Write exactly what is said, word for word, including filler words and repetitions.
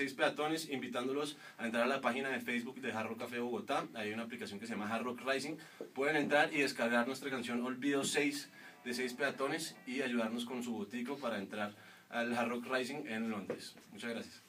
seis peatones, invitándolos a entrar a la página de Facebook de Hard Rock Café Bogotá. Hay una aplicación que se llama Hard Rock Rising. Pueden entrar y descargar nuestra canción Olvido seis de seis peatones y ayudarnos con su botico para entrar al Hard Rock Rising en Londres. Muchas gracias.